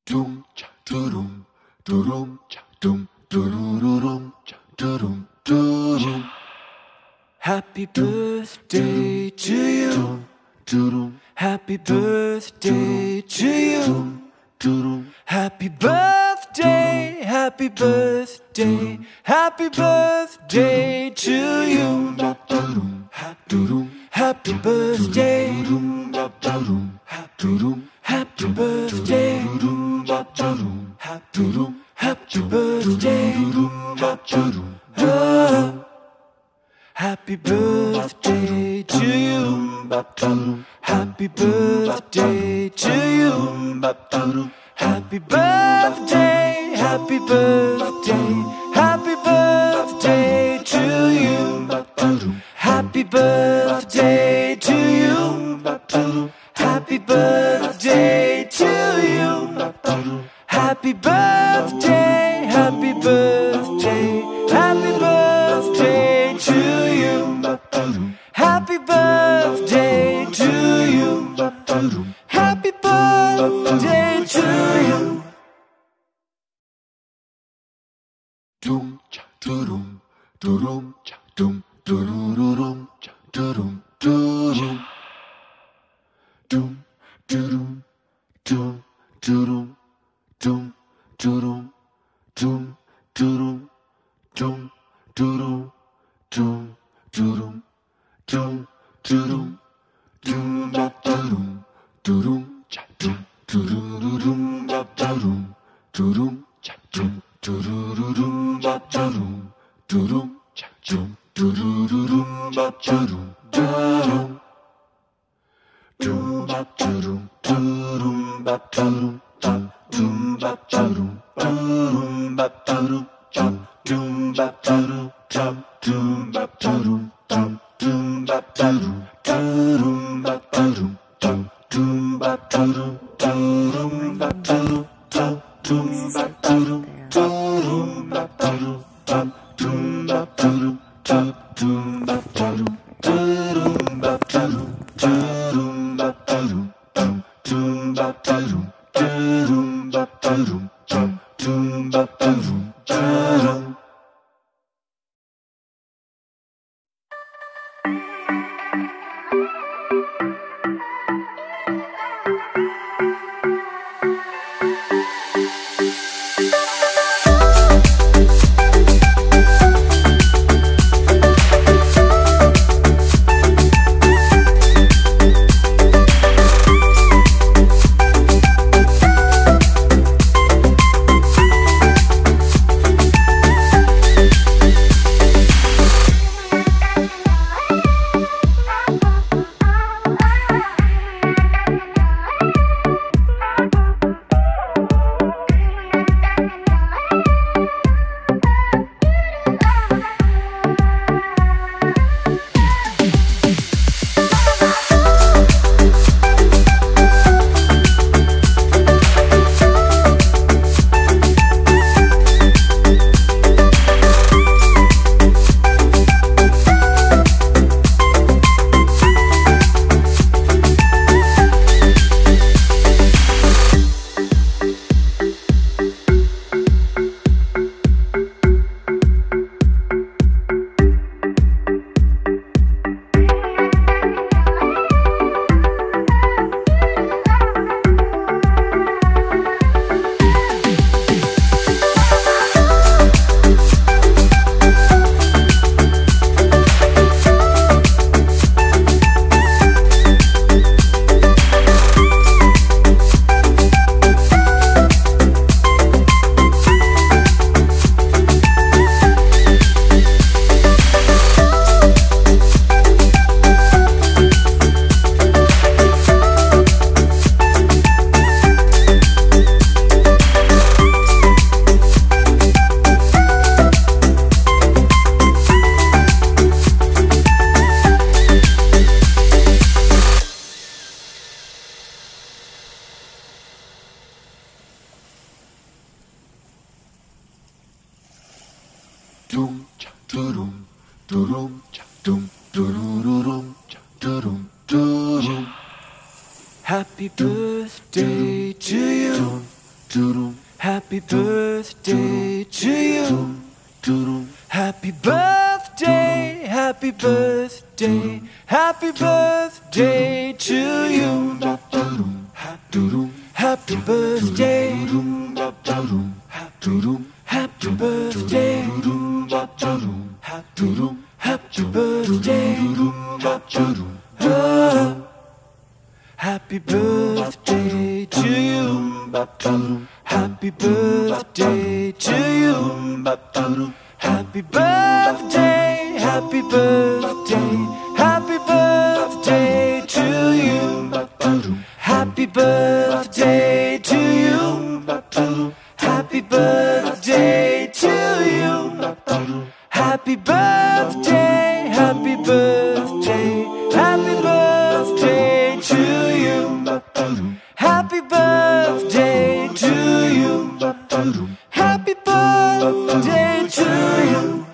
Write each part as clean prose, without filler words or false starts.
Dum cha dum dum cha dum dum cha dum dum. Happy birthday to you. Happy birthday to you. Happy birthday, happy birthday, happy birthday to you. Happy birthday, happy birthday, happy birthday Happy birthday to you. Happy birthday to you. Happy birthday, happy birthday, happy birthday to you. Happy birthday to you. Happy birthday to you. Happy birthday, happy birthday, happy birthday to you. Happy birthday to you. Happy birthday to you. Dum cha dum cha dum cha dum dum dum dum dum dum dum dum dum dum dum dum dum dum dum dum cha dum cha dum cha Happy birthday to you. Happy birthday to you. Happy birthday, happy birthday, happy birthday to you. Happy birthday, happy birthday, happy birthday, oh. Happy birthday to you. Happy birthday to you. Happy birthday, happy birthday, happy birthday to you. Happy birthday to you. Happy birthday to you. Happy birthday, happy birthday, happy birthday to you. Happy birthday to you. Happy birthday to you.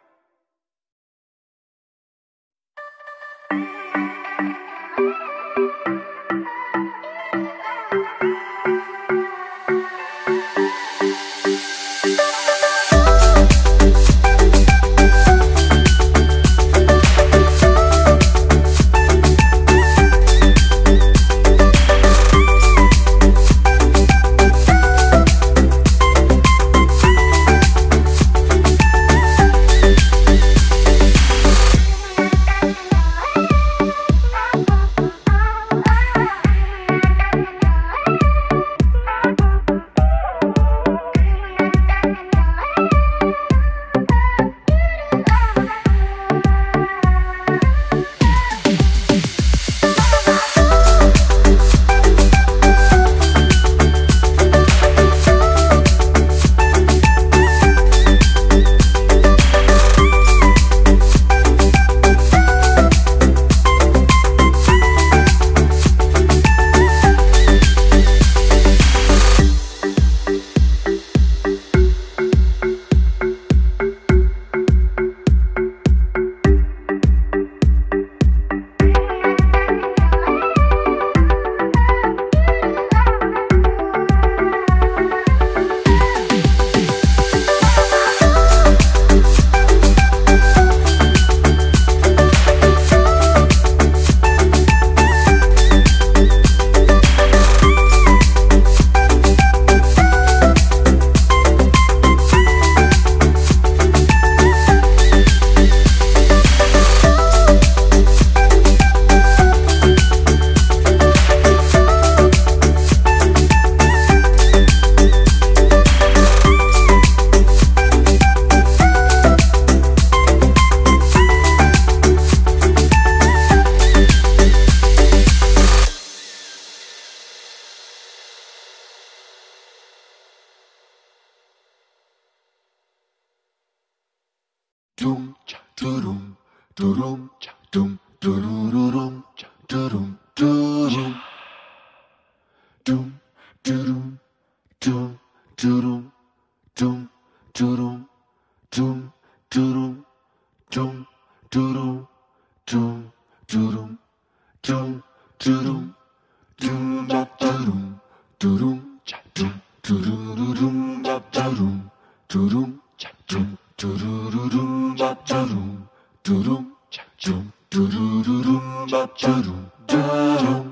Dum cha durum durum cha dum dururum cha durum durum dum durum dum durum dum durum dum durum dum durum dum durum dum durum dum da durum durum cha dum dururum da durum durum cha dum dururum da durum durum cha dum dururum da durum durum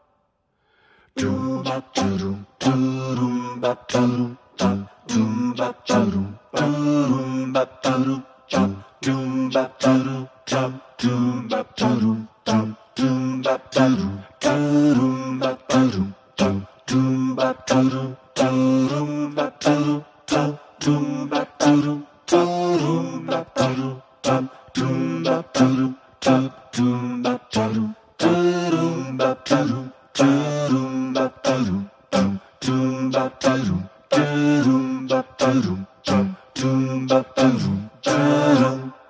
dum da durum durum da durum dum da durum durum da durum dum da durum dum da durum dum da durum durum da durum dum da durum durum da durum dum da durum durum da durum dum da durum dum da durum durum da durum durum da durum dum da durum durum da durum dum da durum durum